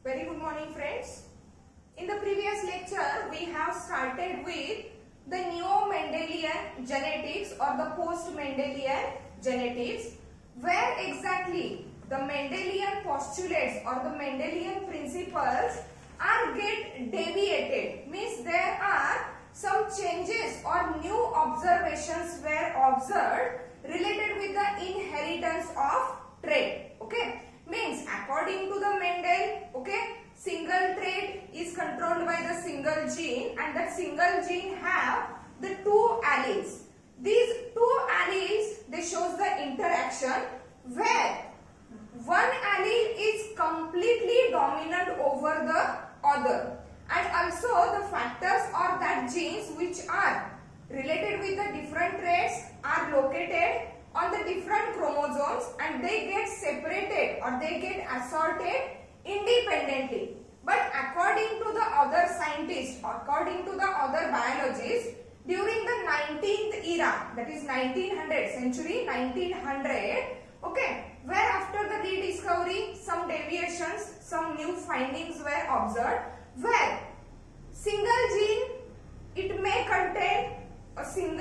Very good morning, friends. In the previous lecture, we have started with the neo-Mendelian genetics or the post-Mendelian genetics, where exactly the Mendelian postulates or the Mendelian principles are get deviated. Means there are some changes or new observations were observed related with the inheritance of trait. Okay. Means according to the Mendel, okay, single trait is controlled by the single gene, and that single gene have the two alleles. These two alleles, they shows the interaction where one allele is completely dominant over the other, and also the factors or that genes which are related with the different traits are located on the different chromosomes, and they get separated or they get assorted independently. But according to the other scientists, according to the other biologists, during the 19th era, that is 1900 century, 1900, okay, where after the rediscovery, some deviations, some new findings were observed, where single gene, it may contain a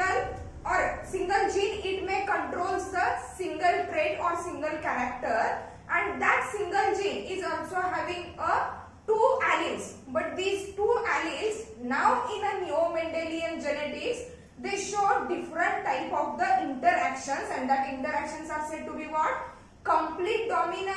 single gene, it may controls the single trait or single character, and that single gene is also having two alleles. But these two alleles now in a neo-Mendelian genetics, they show different type of the interactions, and that interactions are said to be what? Incomplete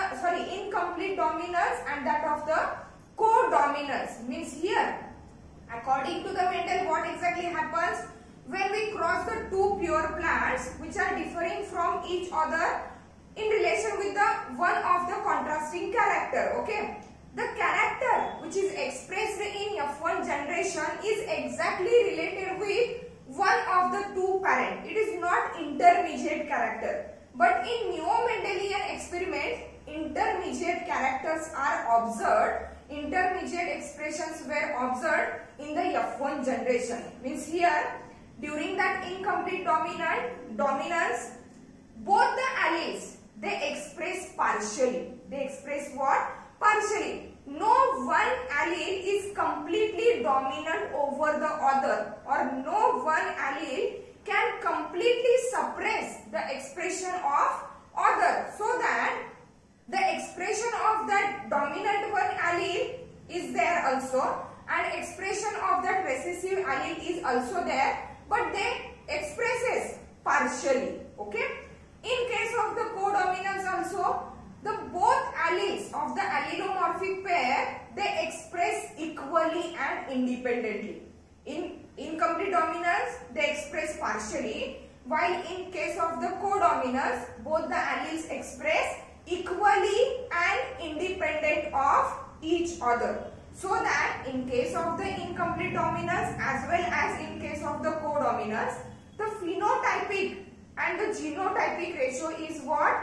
dominance and that of the co-dominance. Means here, according to the Mendel, what exactly happens? When we cross the two pure plants which are differing from each other in relation with the one of the contrasting character, okay, the character which is expressed in F1 generation is exactly related with one of the two parent. It is not intermediate character, but in neo-Mendelian experiment, intermediate characters are observed, intermediate expressions were observed in the F1 generation. Means here, during that incomplete dominance, both the alleles, they express partially. They express what? Partially. No one allele is completely dominant over the other, or no one allele can completely suppress the expression of other, so that the expression of that dominant one allele is there also, and expression of that recessive allele is also there, but they expresses partially. Okay. In case of the co-dominance also, the both alleles of the allelomorphic pair, they express equally and independently. In incomplete dominance, they express partially, while in case of the co-dominance, both the alleles express equally and independent of each other. So that in case of the incomplete dominance as well as in case of the co-dominance, the phenotypic and the genotypic ratio is what?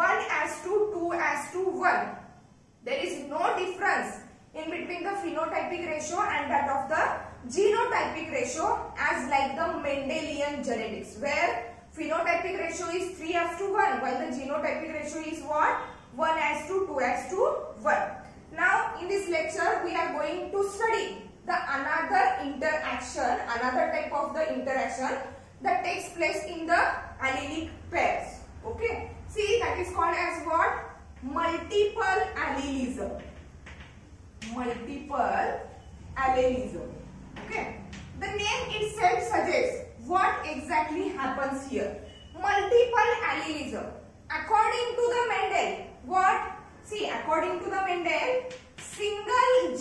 1:2:1. There is no difference in between the phenotypic ratio and that of the genotypic ratio as like the Mendelian genetics, where phenotypic ratio is 3:1 while the genotypic ratio is what? 1:2:1. Now in this lecture we are going to study the another interaction, another type of the interaction that takes place in the allelic pairs. Okay. See, that is called as what? Multiple allelism. Multiple allelism. Okay. The name itself suggests what exactly happens here. Multiple allelism. According to the Mendel, what? See, according to the Mendel, single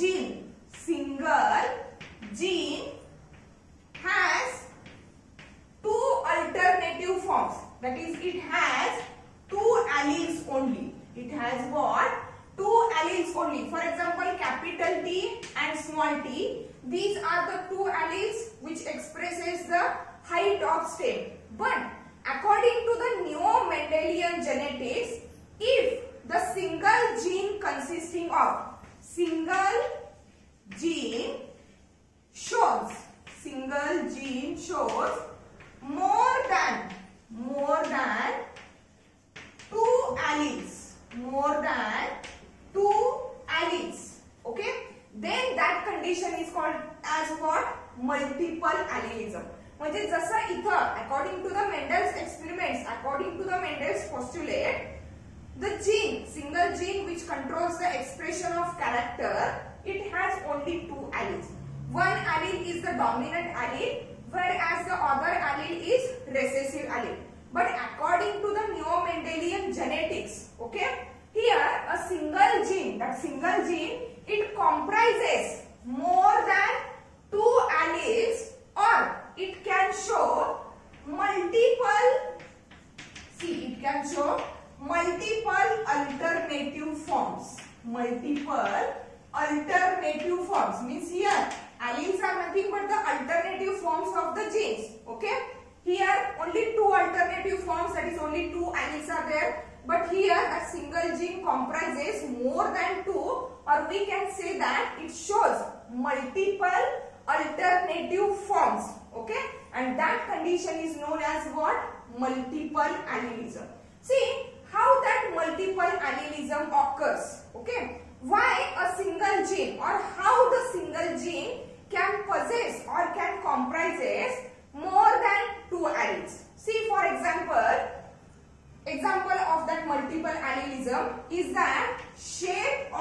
gene has two alternative forms. That is, it has two alleles only. It has what? Two alleles only. For example, capital T and small t. These are the two alleles which expresses the height of stem. But according to the neo-Mendelian genetics, if the single gene consisting of single gene shows more than two alleles, multiple allelism. म्हणजे जसं इथं according to the Mendel's experiments, according to the Mendel's postulate, the gene, single gene which controls the expression of character, it has only two alleles. One allele is the dominant allele, whereas the other allele is recessive allele. But according to the neo-Mendelian genetics, okay, here a single gene, that single gene, it comprises more than two alleles, or it can show multiple, see, it can show multiple alternative forms. Multiple alternative forms means here alleles are nothing but the alternative forms of the genes. Okay, here only two alternative forms, that is only two alleles are there. But here a single gene comprises more than two, or we can say that it shows multiple alternative forms. Okay, and that condition is known as what? Multiple allelism. See how that multiple allelism occurs. Okay, why a single gene, or how the single gene can possess or can comprises more than two alleles. See, for example of that multiple allelism is that shape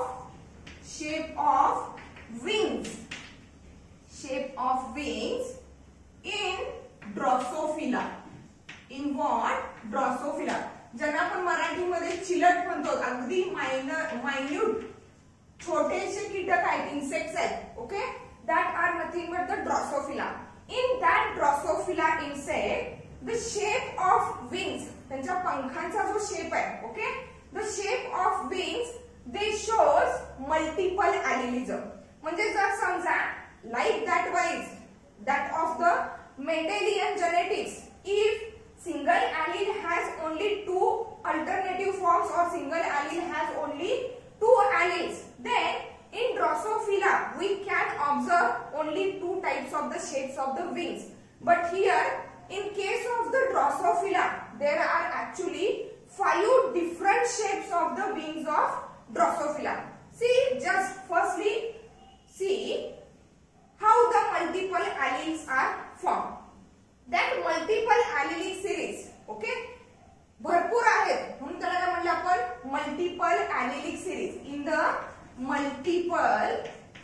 of wings in Drosophila. In what? Drosophila. ज्यांना आपण मराठीमध्ये चिलट म्हणतो, अगदी minute छोटेसे कीटक आहेत, insects आहेत. Okay, that are nothing but the Drosophila. In that Drosophila insect the shape of wings, त्यांच्या पंखांचा जो शेप आहे, okay, the shape of wings they shows multiple allelism. म्हणजे जर समजा like that wise that of the Mendelian genetics, if single allele has only two alternative forms, or single allele has only two alleles, then in Drosophila we can observe only two types of the shapes of the wings. But here in case of the Drosophila there are actually 5 different shapes of the wings of Drosophila. See, just firstly see how the multiple alleles are formed. That multiple allelic series, okay, भरपूर आहेत म्हणून त्याला काय म्हणलं आपण? Multiple allelic series. In the multiple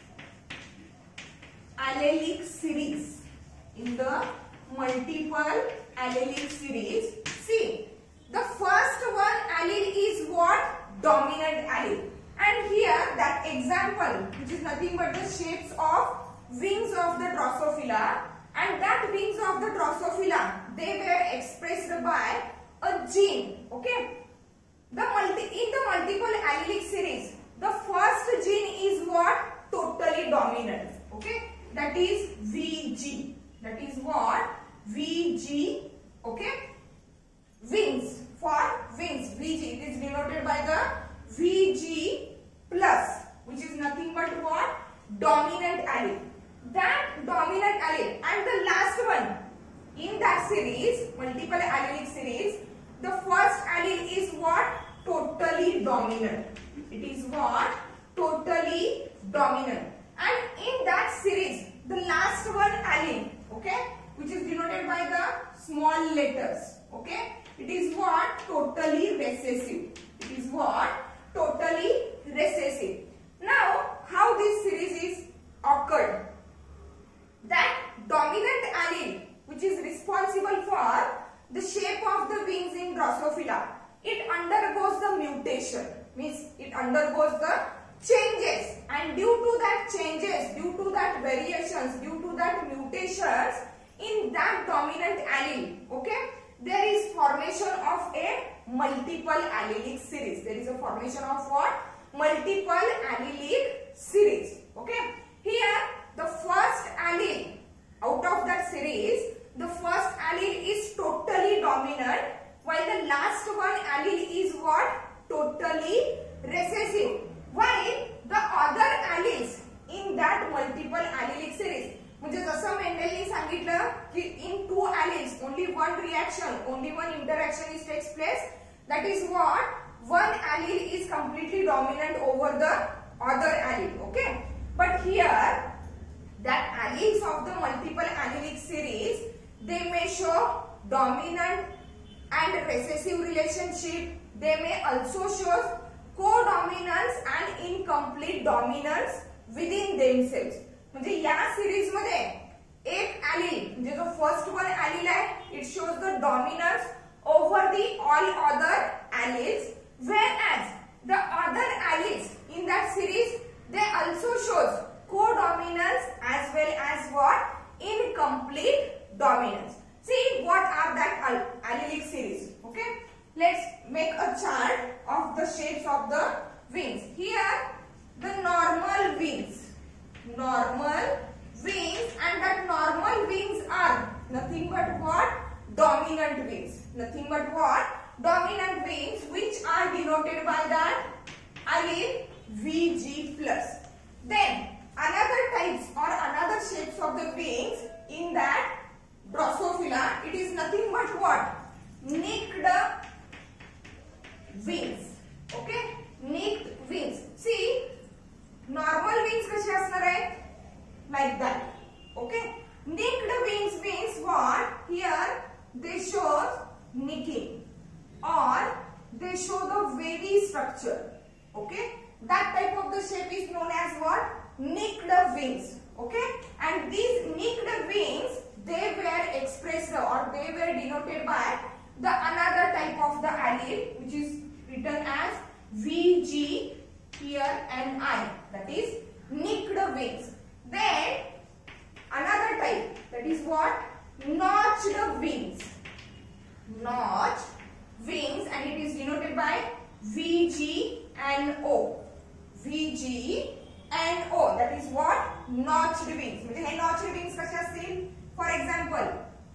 allelic series, in the multiple allelic series, see, the first one allele is what? Dominant allele. And here that example, which is nothing but the shapes of wings of the Drosophila, and that wings of the Drosophila, they were expressed by a gene. Okay, in the multiple allelic series, the first gene is what? Totally dominant. Okay, that is VG. That is what? VG. Okay, wings, for wings, VG, it is denoted by the VG plus, which is nothing but what? Dominant allele. That dominant allele, and the last one in that series, multiple allelic series, the first allele is what? Totally dominant. It is what? Totally dominant. And in that series, the last one allele, okay, which is denoted by the small letters, okay, it is what? Totally recessive. It is what? Totally recessive. Now, how this series is occurred? That dominant allele, which is responsible for the shape of the wings in Drosophila, it undergoes the mutation, means it undergoes the changes, and due to that changes, due to that variations, due to that mutations in that dominant allele, okay, there is formation of a multiple allelic series. There is a formation of what? Multiple allelic series. Okay, here the first allele out of that series, the first allele is totally dominant, while the last one allele is what? Totally recessive. While the other alleles in that multiple allelic series, म्हणजे जसं मेंडेलने सांगितलं की in two alleles only one reaction, only one interaction is takes place, that is what? One allele is completely dominant over the other allele. Okay, but here that alleles of the dominant and recessive relationship. They may also show co-dominance and incomplete dominance within themselves. म्हणजे या series मध्ये एक allele म्हणजे जो first one allele आहे, it shows the dominance over the all other alleles, whereas the other alleles in that series they also shows co-dominance as well as what? Incomplete dominance. See what are that allelic series. Okay, let's make a chart of the shapes of the wings. Here the normal wings, and that normal wings are nothing but what? Dominant wings. Nothing but what? Dominant wings, which are denoted by that allele Vg plus. Then another types or another shapes of the wings in that Drosophila, it is nothing but what? Nicked wings. Okay, nicked wings. See, normal wings कसे असणार आहेत? Like that. Okay, nicked wings means what? Here they show nicking or they show the wavy structure. Okay, that type of the shape is known as what? Nicked wings. Okay, and these nicked wings, they were expressed or they were denoted by the another type of the allele which is written as Vg here and I, that is nicked wings. Then another type, that is what? Notched wings. Notched wings, and it is denoted by VGNO. VGNO, that is what? Notched wings. म्हणजे हे notched wings कसे असतील? For example,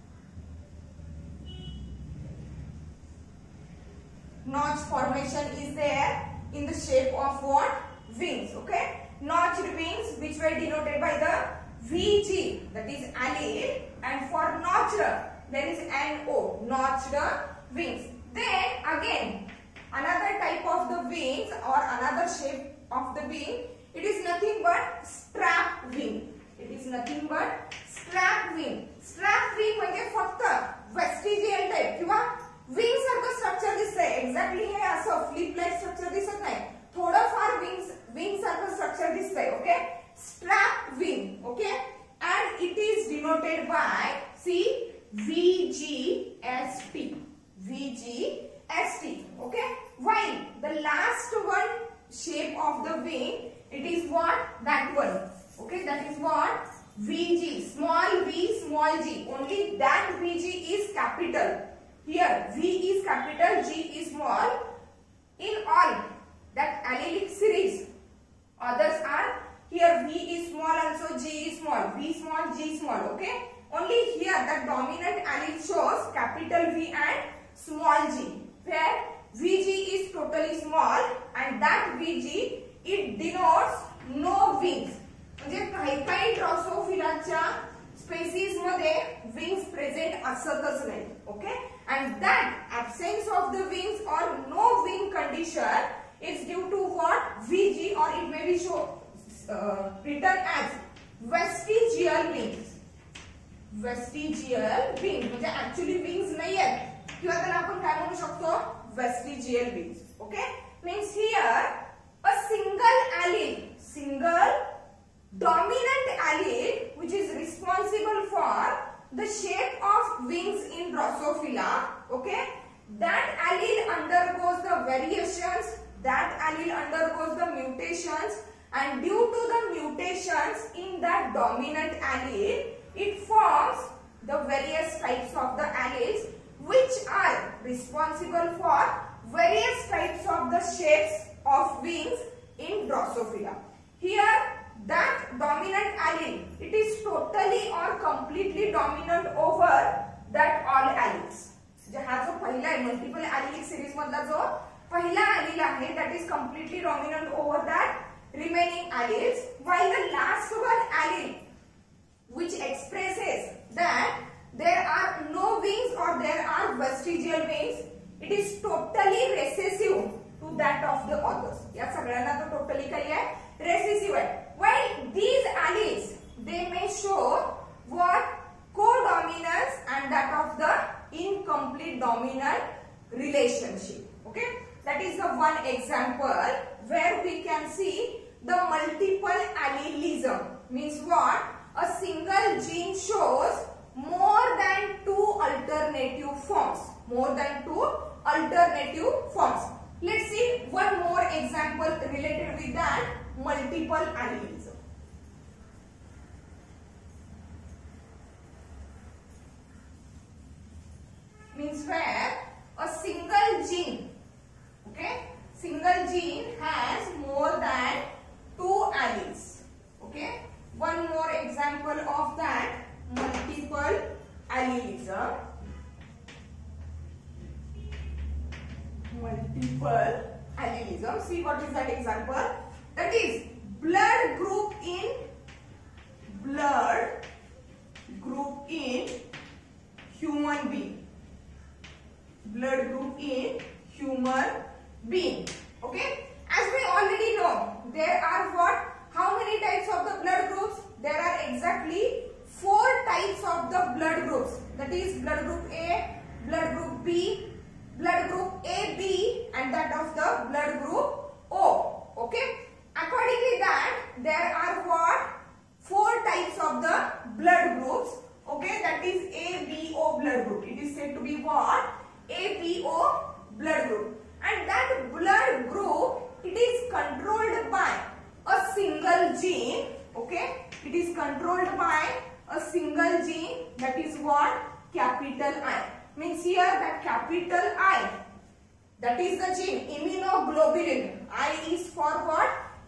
notch formation is there in the shape of what? Wings. Okay, notched wings which were denoted by the VG, that is allele, and for notched there is NO, notched wings. Then again another type of the wings or another shape of the wing, it is nothing but strap wing. It is nothing but strap wing. Strap wing म्हणजे फक्त vestigial type किंवा wing सारखं structure दिसतंय. Exactly हे असं flip like structure दिसत नाही, थोडं फार विंग सारखं स्ट्रक्चर दिसतंय. Okay, strap wing. Okay, and it is denoted by see VGST. VGST. Okay, while the last one shape of the wing, it is what? That one. Okay, that is what? VG, small v, small g. Only that VG is capital. Here V is capital, G is small. In all that allelic series, others are here V is small, also G is small, V small, G small. Okay, only here that dominant allele shows capital V and small g, where Vg is totally small and that Vg it denotes no wings. म्हणजे काही काही ड्रॉसोफिलाच्या species मध्ये wings present असतच नाही. Okay, and that absence of the wings or no wing condition is due to what? Vg, or it may be written as vestigial wings. Vestigial wings म्हणजे actually wings नाही आहेत किंवा त्याला आपण काय म्हणू शकतो? Vestigial wings. Okay, means here a single dominant allele which is responsible for the shape of wings in Drosophila. Okay, that allele undergoes the variations, that allele undergoes the mutations, and due to the mutations in that dominant allele, it forms the various types of the alleles which are responsible for various types of the shapes of wings in Drosophila. Here that dominant allele, it is totally or completely dominant over that all alleles. हा जो पहिला आहे multiple allelic series मधला जो पहिला allele आहे, that is completely dominant over that remaining alleles, while the last one allele which expresses that there are no wings or there are vestigial wings, it is totally recessive to that of the others. या सगळ्यांना तो totally काय आहे? Recessive आहे. While these alleles, they may show what? Co-dominance and that of the allelism means what? A single gene shows more than two alternative forms. More than two alternative forms. Let's see one more example related with that, multiple allelism. Means where a single gene, okay, single gene has more than two alleles. Okay, one more example of that, multiple allelism. Multiple allelism. See what is that example? That is blood group in human being. Blood group in human being. Okay. As we already know, there are what? How many types of the blood groups? There are exactly 4 types of the blood groups. That is blood group A, blood group B, blood group AB, and that of the blood group O. Okay. Accordingly that there are what? 4 types of the blood groups. Okay. That is ABO blood group. It is said to be what? ABO blood group. And that blood group, it is controlled by a single gene. Okay. It is controlled by a single gene. That is what? Capital I. Means here that capital I, that is the gene immunoglobulin. I is for what?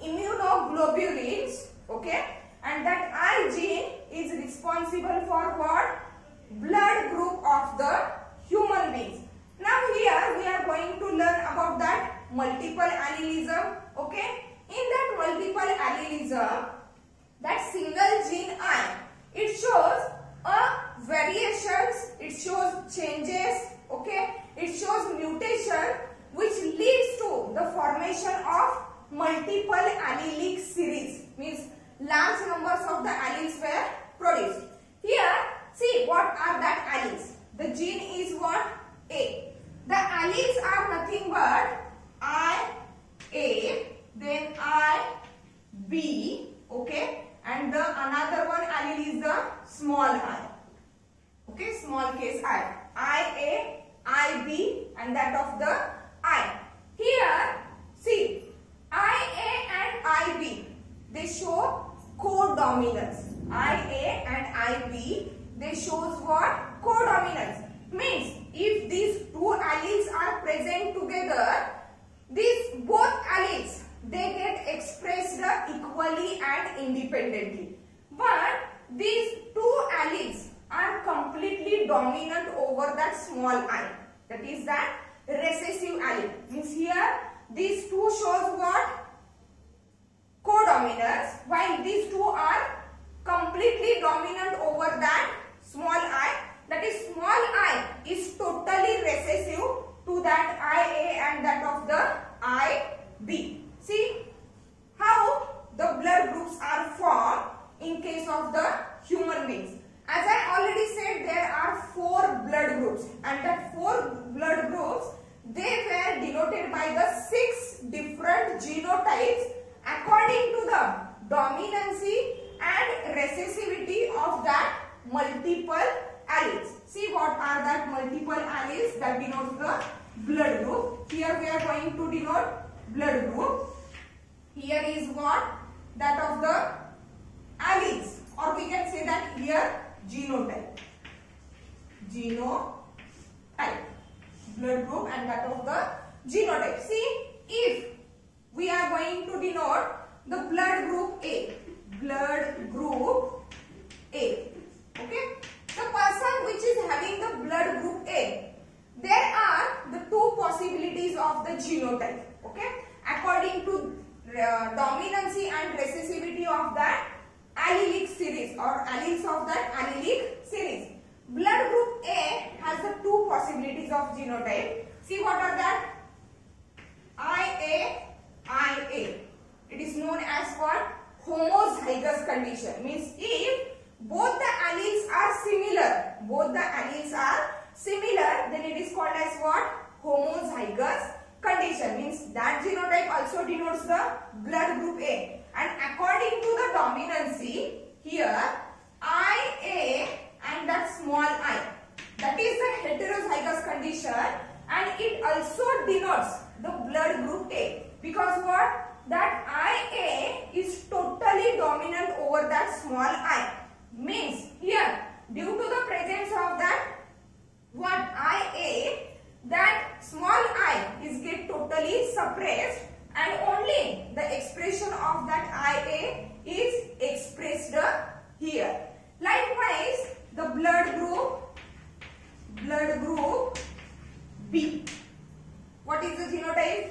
Immunoglobulins. Okay. And that I gene is responsible for what? Blood group of the human beings. Now here we are going to learn about that multiple allelism. Okay. In that multiple allelism, that single gene I, it shows variations, it shows changes, okay, it shows mutation which leads to the formation of multiple allelic series. Means large numbers of the alleles were produced. Here, see what are that alleles. The gene is what? A. The alleles are nothing but I, A, then I, B, okay, and the another one allele is the small I. Okay, small case I. IA, IB, and that of the I. Here, see, IA and IB, they show codominance. IA and IB, they shows what? Codominance. Means, if these two alleles are present together, these both alleles, they get expressed equally and independently. But these two alleles are completely dominant over that small I. That is that recessive allele. Means here these two shows what? Codominance, while these two are completely dominant over that small I. That is small I is totally recessive to that IA and that of the IB. See how the blood groups are formed in case of the human beings. As I already said, there are 4 blood groups, and that 4 blood groups, they were denoted by the 6 different genotypes according to the dominancy and recessivity of that multiple alleles. See what are that multiple alleles that denotes the blood group. Here we are going to denote blood group. Here is what? That of the alleles, or we can say that here genotype. Genotype. Blood group and that of the genotype. See, if we are going to denote the blood group A. Blood group A. Okay. The person which is having the blood group A, there are the 2 possibilities of the genotype. Okay. According to dominancy and recessivity of that allelic series or alleles of that allelic series. Blood group A has the 2 possibilities of genotype. See what are that? IA, IA. It is known as what? Homozygous condition. Means if both the alleles are similar, then it is called as what? Homozygous condition. Means that genotype also denotes the blood group A. And according to the dominancy that small I. Means here, due to the presence of that what IA, that small I is get totally suppressed and only the expression of that IA is expressed here. Likewise, the blood group B. What is the genotype?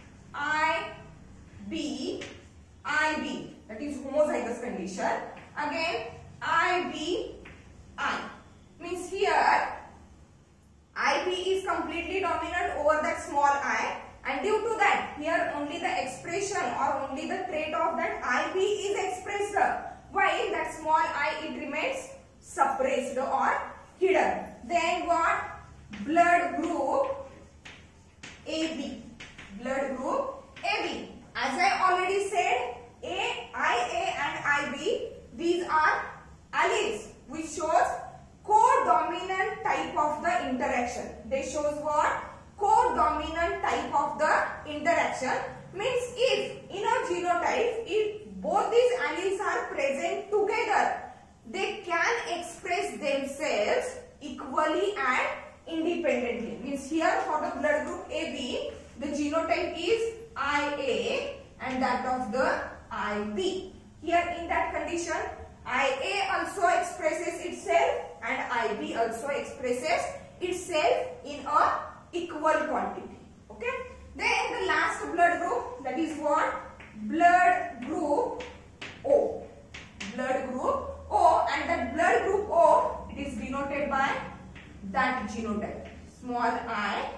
IB. That is homozygous condition. Again, IBI. Means here, IB is completely dominant over that small I, and due to that, here only the expression or only the trait of that IB is expressed, while that small I, it remains suppressed or hidden. Then what? Blood group AB. Blood group AB. As I already said, IA and IB, these are alleles which shows co-dominant type of the interaction. They shows what? Co-dominant type of the interaction. Means if in a genotype, if both these alleles are present together, they can express themselves equally and independently. Means here for the blood group AB, the genotype is IA and that of the IB. Here in that condition, IA also expresses itself and IB also expresses itself in a equal quantity. Okay. Then the last blood group, that is what? Blood group O. Blood group O, and that blood group O, it is denoted by that genotype. Small I.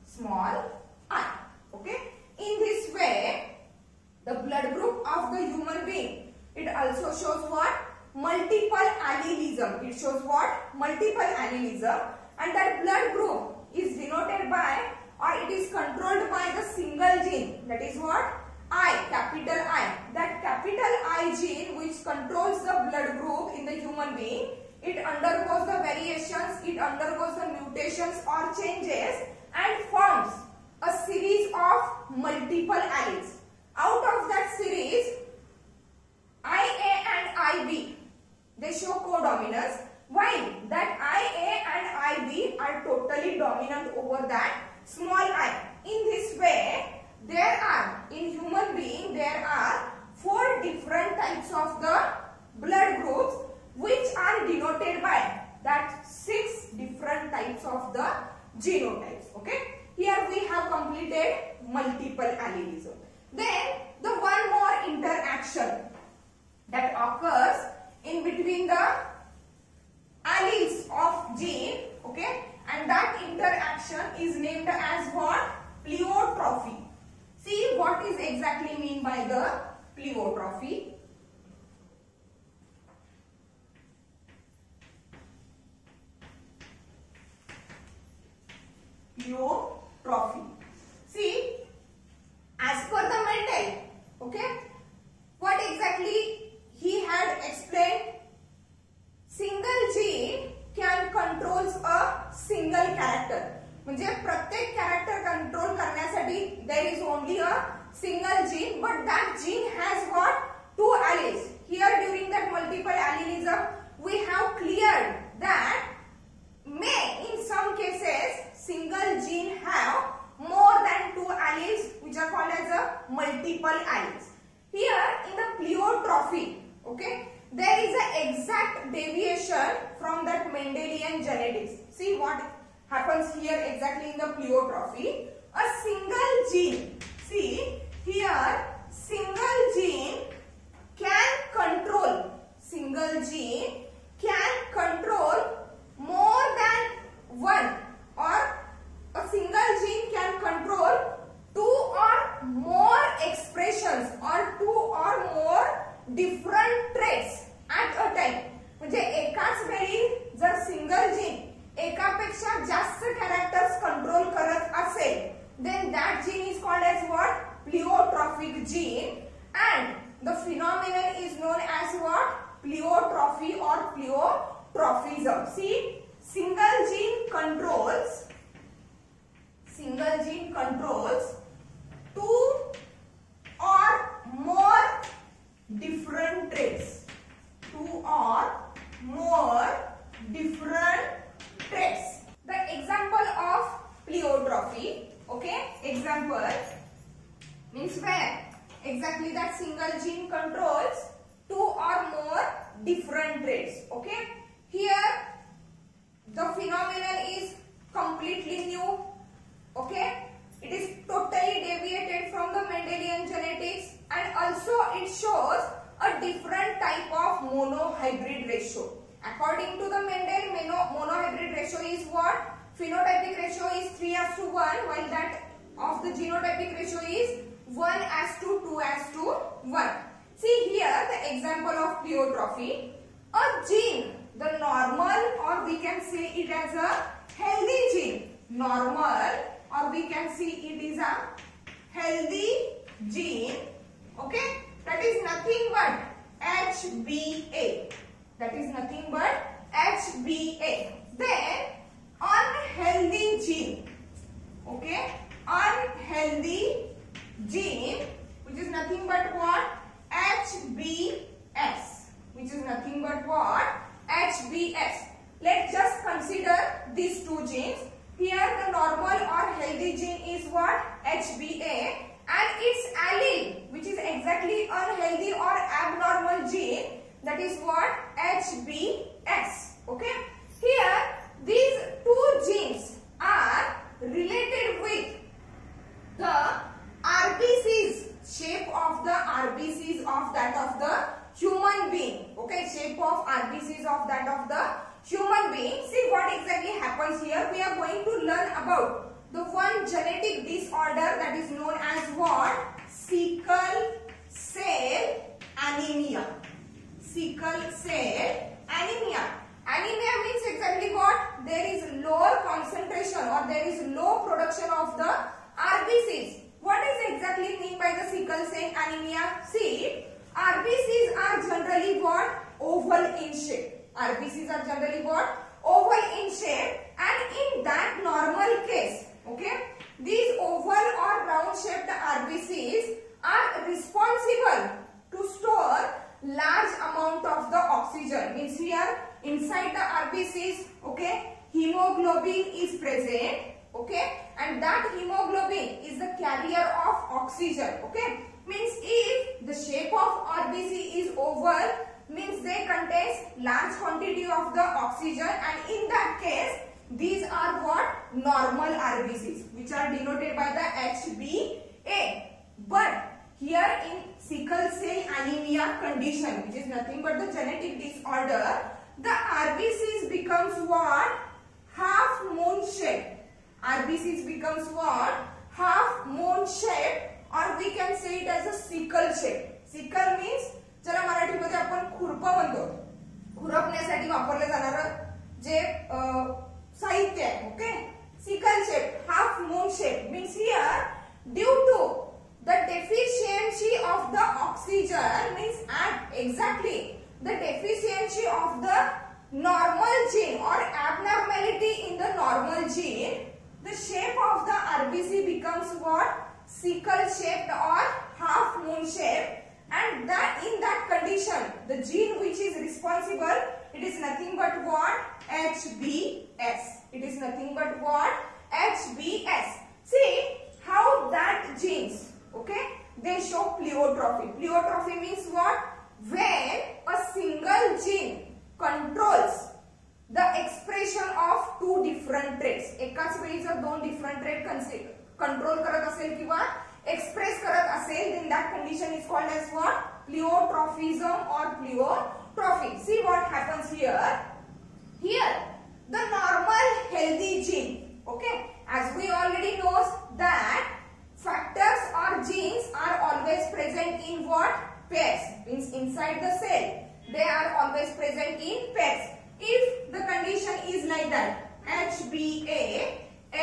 Okay. In this way, the blood group of the human being, it also shows what? Multiple allelism. It shows what? Multiple allelism, and that blood group is denoted by, or it is controlled by the single gene. That is what? I, capital I. That capital I gene which controls the blood group in the human being, it undergoes the variations, it undergoes the mutations or changes and forms a series of multiple alleles. Out of that series, IA and IB, they show co-dominance, while that IA and IB are totally dominant over that small I. In this way, there are, in human being, there are 4 different types of the blood groups which are denoted by that 6 different types of the genotypes. Okay. Here we have completed multiple allelism. Then the one more interaction that occurs in between the alleles of gene, okay, and that interaction is named as what? Pleiotrophy. See what is exactly mean by the pleiotrophy. Pleiotrophy. See, as per the Mendel, okay, what exactly he had explained? Single gene can controls a single character. म्हणजे प्रत्येक character control करण्यासाठी there is only a single gene, but that gene has what? 2 alleles. Here during that multiple allelism, we have cleared that may in some cases single gene have more than 2 alleles, which are called as a multiple alleles. Here in the pleiotrophy, okay, there is an exact deviation from that Mendelian genetics. See what happens here exactly in the pleiotrophy. A single gene, see here, single gene can control more than 1, or a single gene can control 2 or more expressions or 2 or more different traits at a time. म्हणजे एकाच वेळी जर single gene एकापेक्षा जास्त characters control करत असेल, then that gene is called as what? Pleiotrophic gene, and the phenomenon is known as what? Pleiotrophy or pleiotrophism. See, single gene controls 2 or more different traits. or more different traits. The example of pleiotropy, okay, example means where exactly that single gene controls two or more different traits, okay. Here the phenomenon is completely new, okay. It is totally deviated from the Mendelian genetics, and also it shows a different type of monohybrid ratio. According to the Mendel, monohybrid ratio is what? Phenotypic ratio is 3:1, while that of the genotypic ratio is 1:2:1. See here the example of pleiotropy. A gene, the normal, or we can say it as a healthy gene. Normal, or we can see it is a healthy gene, okay. That is nothing but HBA. That is nothing but HBA. Then unhealthy gene, okay. Unhealthy gene, which is nothing but what? HBS. Which is nothing but what? HBS. Let's just consider these two genes. Here the normal or healthy gene is what? HBA, and its allele, which is exactly unhealthy or abnormal gene, that is what? HBS, okay. Here these two genes are related with the RBCs, shape of the RBCs of that of the human being, okay, shape of RBCs of that of the human being. See what exactly happens here. We are going to learn about the one genetic disorder that is known as what? Sickle cell anemia. Sickle cell anemia. Anemia means exactly what? There is lower concentration or there is low production of the RBCs. What is exactly mean by the sickle cell anemia? See, RBCs are generally what? Oval in shape. RBCs are generally what? Oval in shape, and in that normal case, okay, these oval or round shaped RBCs are responsible to store large amount of the oxygen. Means here inside the RBCs, okay, hemoglobin is present, okay, and that hemoglobin is the carrier of oxygen, okay. Means if the shape of RBC is oval, means they contains large quantity of the oxygen, and in that case these are what? Normal RBCs, which are denoted by the HBA. But here in sickle cell anemia condition, which is nothing but the genetic disorder, the RBCs becomes what? Half moon shape. RBCs becomes what? Half moon shape, or we can say it as a sickle shape. Sickle means ज्याला मराठीमध्ये आपण खुरपा म्हणतो, खुरपण्यासाठी वापरले जाणारे जे साहित्य आहे, okay. Sickle shape, half moon shape means here due to the deficiency of the oxygen, means at exactly the deficiency of the normal gene or abnormality in the normal gene, the shape of the RBC becomes what? Sickle shaped or half moon shape. And that in that condition, the gene which is responsible, it is nothing but what? HBS. It is nothing but what? HBS. See how that genes, okay, they show pleiotropy. Pleiotropy means what? When a single gene controls the expression of two different traits. एकाच वेळी जर दोन different trait control करत असेल किंवा express करत असेल, then that condition is called as what? Pleiotrophism or pleiotrophy. See what happens here. Here the normal healthy gene, okay, as we already know that factors or genes are always present in what? Pairs. Means inside the cell they are always present in pairs. If the condition is like that, HBA,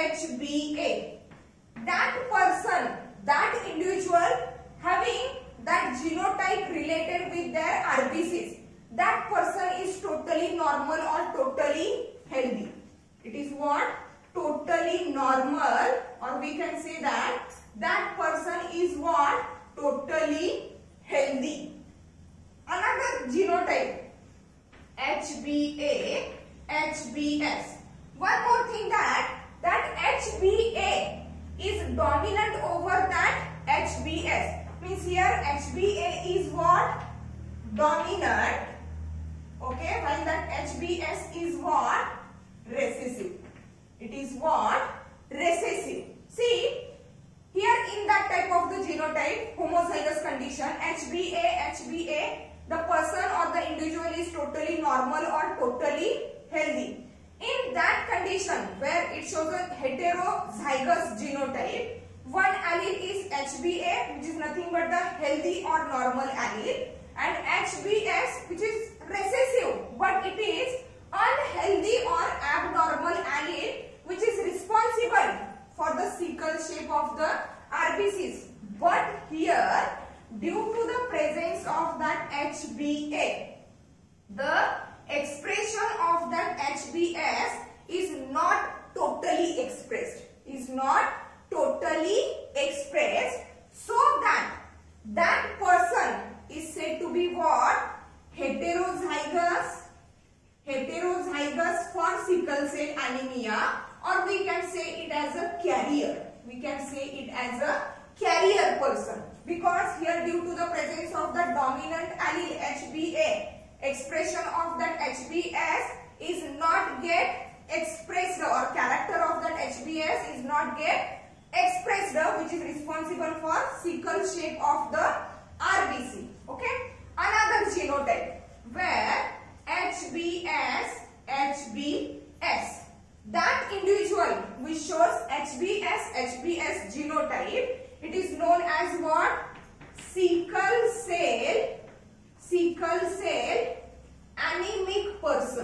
that person, that individual having that genotype related with their RBCs, that person is totally normal or totally healthy. It is what? Totally normal, or we can say that that person is what? Totally healthy. Another genotype, HBA, HBS. One more thing that HBA is dominant over that HBS. Means here HBA is what? Dominant. Okay, while that HBS is what? Recessive. It is what? Recessive. See, here in that type of the genotype, homozygous condition, HBA, the person or the individual is totally normal or totally healthy. In that condition where it shows a heterozygous genotype, one allele is HBA, which is nothing but the healthy or normal allele, and HBS, which is recessive, but it is unhealthy or abnormal allele, which is responsible for the sickle shape of the RBCs. But here, due to the presence of that HBA, the expression of that HBS is not totally expressed. So that person is said to be what? Heterozygous for sickle cell anemia, or we can say it as a carrier. Person, because here due to the presence of the dominant allele HBA, expression of that HBS is not get expressed, or character of that HBS is not get expressed, which is responsible for sickle shape of the RBC. Okay, another genotype where HBS, that individual which shows HBS genotype, it is known as what? Sickle cell anemic person.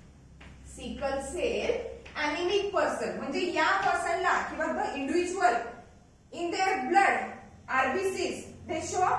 म्हणजे या पर्सनला किंवा the individual in their blood RBCs they show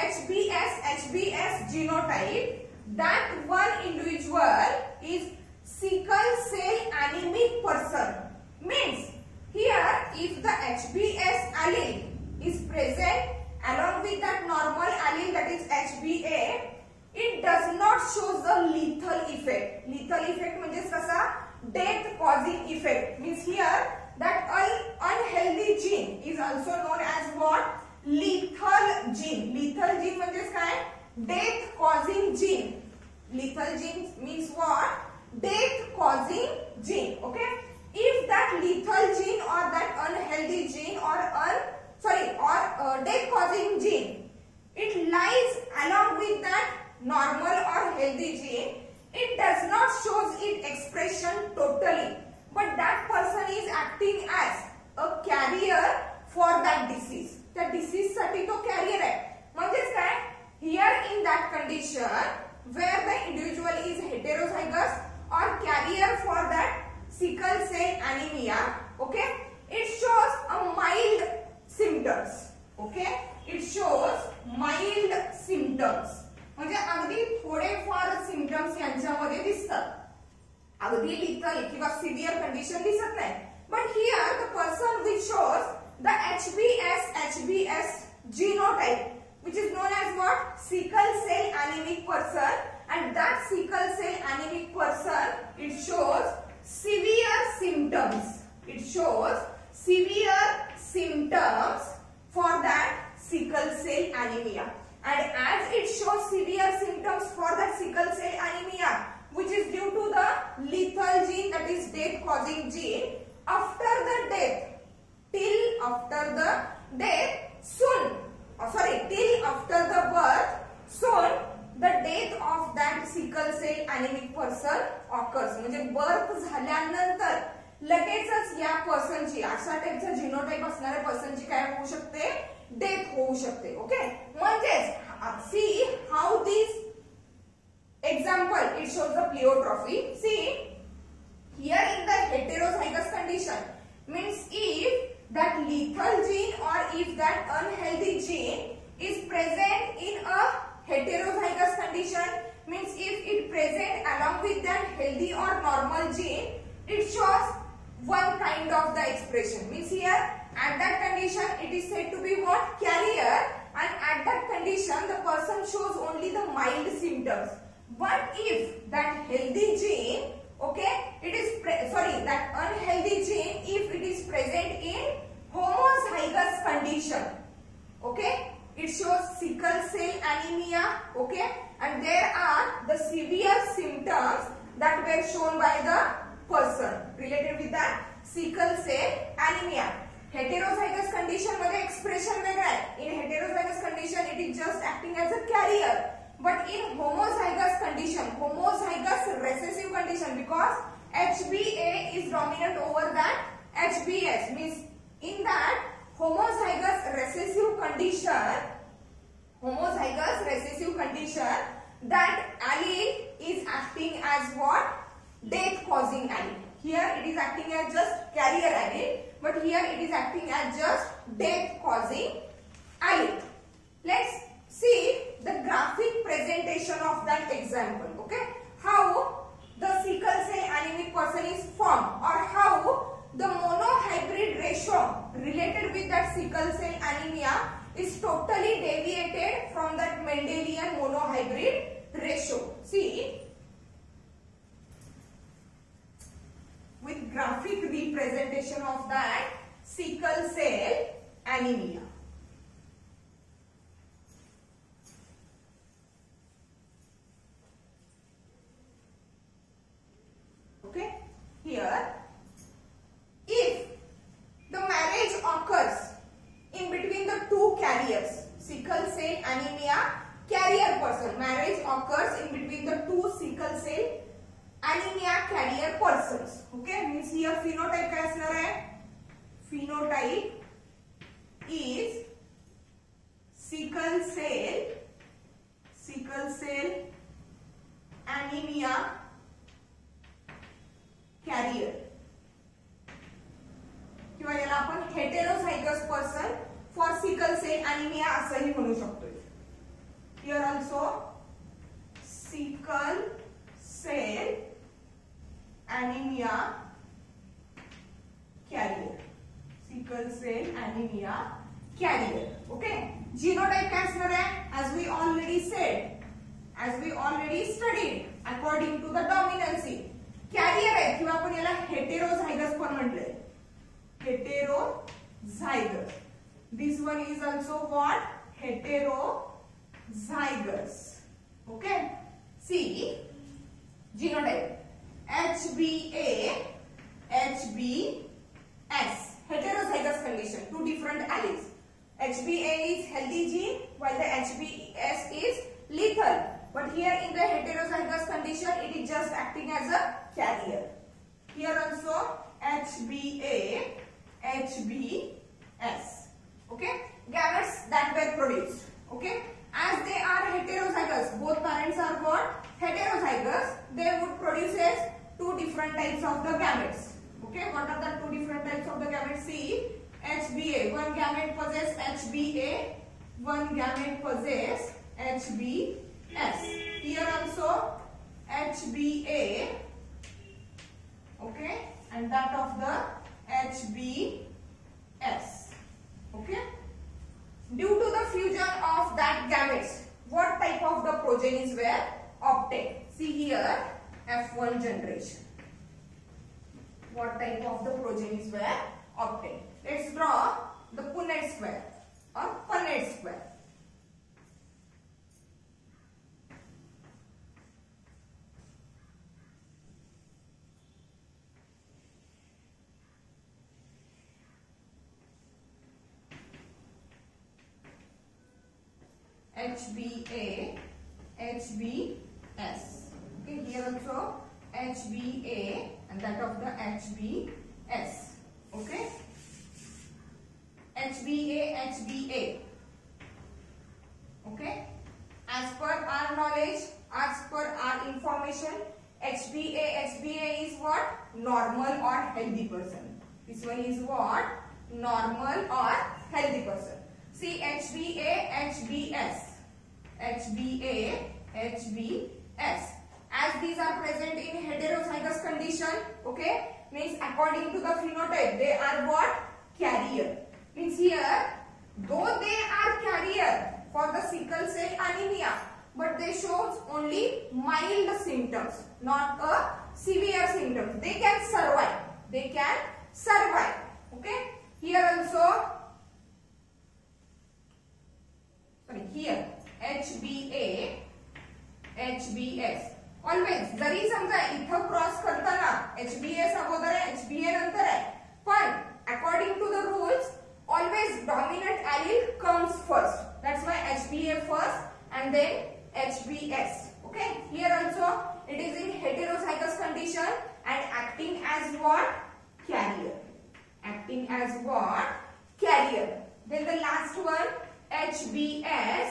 HBS genotype. That one individual is sickle cell anemic person. Means here if the HBS allele is present along with that normal allele, that is HBA, it does not show the lethal effect. Lethal effect means kasa? Death causing effect. Means here that unhealthy gene is also known as what? Lethal gene. Lethal gene means काय? Death causing gene. Lethal gene means what? Death causing gene. Okay. If that lethal gene or that unhealthy gene or death causing gene, it lies along with that normal or healthy gene, it does not shows its expression totally, but that person is acting as a carrier for that disease. The disease साठी तो carrier आहे. म्हणजेच काय? Here in that condition where the individual is heterozygous or carrier for that sickle cell anemia, okay, it shows a mild symptoms. Okay, it shows mild symptoms. म्हणजे अगदी थोडेफार symptoms यांच्यामध्ये दिसतात. अगदी लिथल किंवा सिव्हिअर कंडिशन दिसत नाही. But here the person which shows the HBS genotype, which is known as what? Sickle cell anemic person, and that sickle cell anemic person, it shows severe symptoms. For that sickle cell anemia. And as it shows severe symptoms for that sickle cell anemia, which is due to the lethal gene, that is death causing gene, after the death, till after the birth, soon the death of that sickle cell anemic person occurs. म्हणजे birth झाल्यानंतर लगेचच या पर्सनची अशा टाइपचा genotype असणाऱ्या पर्सनची काय होऊ शकते? Death होऊ शकते. ओके, म्हणजेच see how this example it shows the pleiotropy. See here in the heterozygous condition means if that lethal gene or if that unhealthy gene is present in a heterozygous condition, means if it present along with that healthy or normal gene, it shows one kind of the expression. Means here at that condition it is said to be what? Carrier, and at that condition the person shows only the mild symptoms. What if that healthy gene, okay, it is that unhealthy gene, if it is present in homozygous condition, okay, it shows sickle cell anemia, okay, and there are the severe symptoms that were shown by the person related with that sickle cell anemia. Heterozygous condition मध्ये expression वेगळा आहे. In heterozygous condition it is just acting as a carrier, but in homozygous condition, homozygous recessive condition, because HBA is dominant over that HBS, means in that homozygous recessive condition, that allele is acting as what? Death causing allele. Here it is acting as just carrier allele, but here it is acting as just death causing allele. Let's see the graphic presentation of that example, okay? How the sickle cell anemic person is formed, or how the monohybrid ratio related with that sickle cell anemia is totally deviated from that Mendelian monohybrid ratio. See, with graphic representation of that sickle cell anemia. Okay, here, if the marriage occurs in between the two carriers, sickle cell anemia carrier person, marriage occurs in between the two sickle cell anemia carrier persons, okay, means here phenotype काय असणार आहे? Phenotype is sickle cell anemia carrier, किंवा याला आपण heterozygous person for sickle cell anemia असंही म्हणू शकतो. Here also sickle cell anemia carrier, sickle cell anemia carrier, okay. Genotype काय असणार आहे? As we already said, as we already studied, according to the dominancy, carrier आहे किंवा आपण याला heterozygous पण म्हटलंय, heterozygous. This one is also what? Heterozygous, okay. See, genotype HBA, HBS, heterozygous condition, two different alleles. HBA is healthy gene while the HBS is lethal, but here in the heterozygous condition it is just acting as a carrier. Here also HBA, HBS, okay, gametes that were produced, okay. As they are heterozygous, both parents are what? Heterozygous, they would produce two different types of the gametes, okay. What are the two different types of the gametes? See, HBA, one gamete possess HBA, one gamete possess HBS. Here also HBA, okay, and that of the HBS, okay. Due to the fusion of that gametes, what type of the progenies were obtained? See here, F1 generation. What type of the progenies were obtained? Let's draw the Punnett square or Punnett square. HBA, HBS. Okay, here also HBA and that of the HBS. Okay, HBA, HBA. Okay, as per our knowledge, as per our information, HBA, HBA is what? Normal or healthy person. This one is what? Normal or healthy person. See, HBA, HBS. HBA, HBS. As these are present in heterozygous condition, okay, means according to the phenotype, they are what? Carrier. Means here, though they are carrier for the sickle cell anemia, but they shows only mild symptoms, not a severe symptoms. They can survive. They can survive. Okay. Here also, sorry, here HbA, HbS. Always जरी समजा इथं cross करताना HbS अगोदर आहे, HbA नंतर आहे, पण according to the rules always dominant allele comes first. That's why HbA first and then HbS. Okay. Here also it is in heterozygous condition and acting as what? Carrier. Acting as what? Carrier. Then the last one HbS,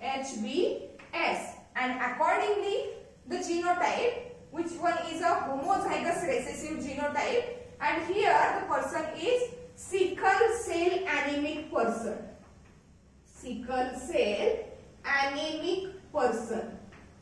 HbS, and accordingly the genotype, which one is a homozygous recessive genotype, and here the person is sickle cell anemic person. Sickle cell anemic person.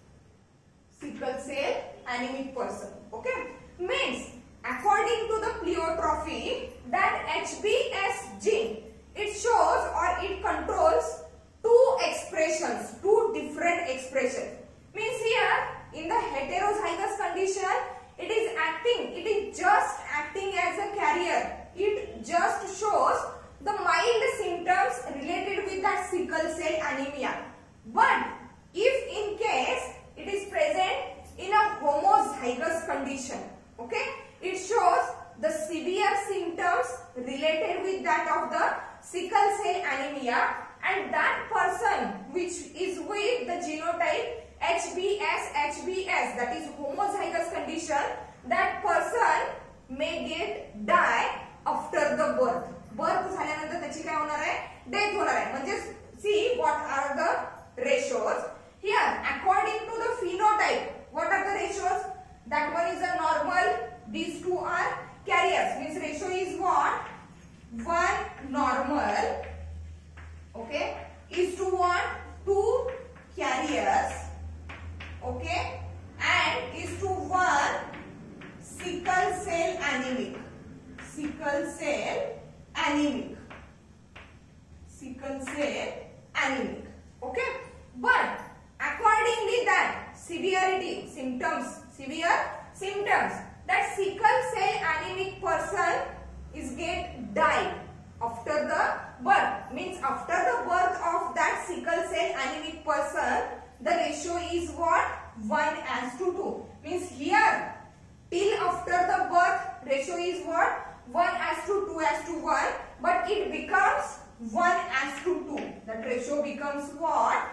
Sickle cell anemic person. Okay. Means according to the pleiotrophy, that HbS gene, it shows or it controls two expressions, two different expressions. Means here in the heterozygous condition, it is just acting as a carrier. It just shows the mild symptoms related with that sickle cell anemia. But if in case it is present in a homozygous condition, okay, it shows the severe symptoms related with that of the sickle cell anemia, and that person which is with the genotype HbS, that is homozygous condition, that person may get die after the birth. Birth झाल्यानंतर त्याची काय होणार आहे? Death होणार आहे. म्हणजे see what are the ratios here according to the phenotype. What are the ratios? That one is a normal, these two are carriers. Means ratio is what? 1 normal, okay, is to what? 2 carriers, okay, and is to 1 sickle cell anemic. Sickle cell anemic. Sickle cell anemic. Okay. But accordingly that severity, symptoms, severe symptoms, that sickle cell anemic person is get died after the birth. Means after the birth of that sickle cell anemic person, the ratio is what? 1:2. Means here till after the birth ratio is what? 1:2:1, but it becomes 1:2. That ratio becomes what?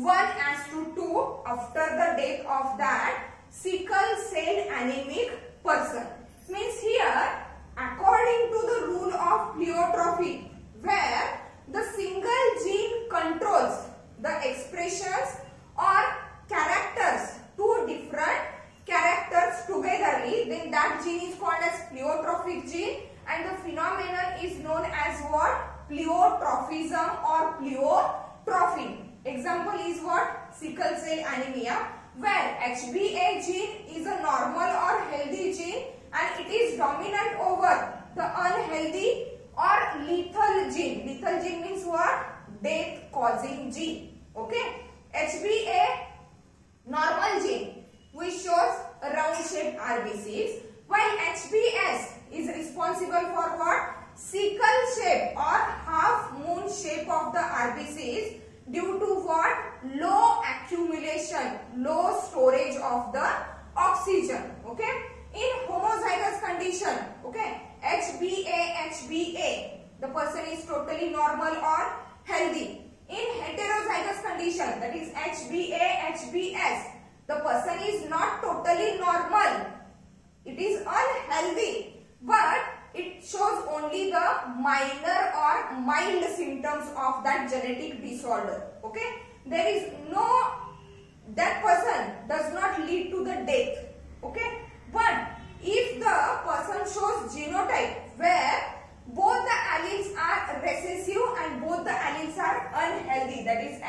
1:2 after the death of that sickle cell anemic person. Means here according to the rule of pleiotrophy, where the single gene controls the expressions or characters, two different characters togetherly, then that gene is called as pleiotrophic gene, and the phenomenon is known as what? Pleiotrophism or pleiotrophy. Example is what? Sickle cell anemia, where HbA gene is a normal or healthy gene and it is dominant over the unhealthy or lethal gene. Lethal gene means what? Death causing gene. Okay. HbA normal gene which shows a round shaped RBCs, while HbS is responsible for what? Sickle shape or half moon shape of the RBCs due to what? Low accumulation, low storage of the oxygen. Okay. In homozygous condition, okay, HbA, the person is totally normal or healthy. In heterozygous condition, that is HbA, HbS, the person is not totally normal. It is unhealthy, but it shows only the minor or mild symptoms of that genetic disorder. Okay, there is no, that person does not lead to the death. Okay, but if the person shows genotype where both the alleles are recessive and both the alleles are unhealthy, that is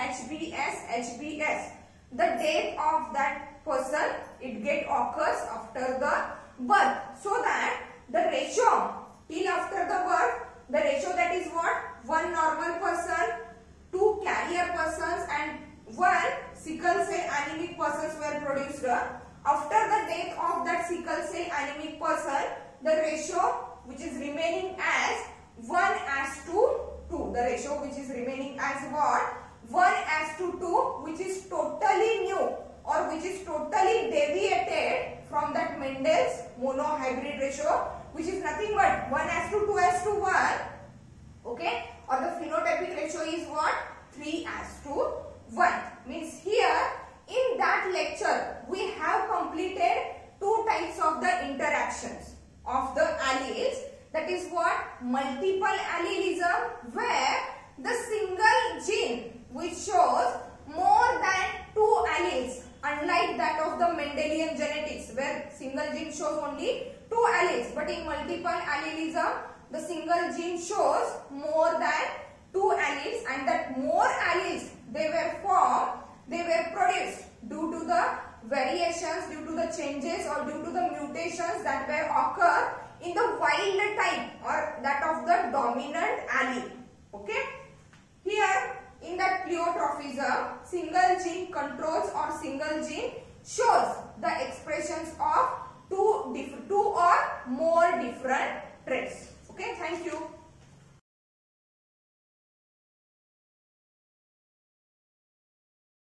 HbS, the death of that person, it occurs after the birth. So that the ratio till after the birth, the ratio that is what? 1 normal person, 2 carrier persons and 1 sickle cell anemic persons were produced. After the death of that sickle cell anemic person, the ratio which is remaining as 1:2. The ratio which is remaining as what? 1:2, which is totally new or which is totally deviated from that Mendel's monohybrid ratio, which is nothing but 1:2:1. Okay, or the phenotypic ratio is what? 3:1. Means here in that lecture we have completed two types of the interactions of the alleles. That is what? Multiple allelism, where the single gene which shows more than two alleles, unlike that of the Mendelian genetics where single gene shows only two alleles, but in multiple allelism the single gene shows more than two alleles, and that more alleles they were produced due to the variations, due to the changes or due to the mutations that were occur in the wild type or that of the dominant allele. Okay, here in that pleiotropism, single gene controls or single gene shows the expressions of two or more different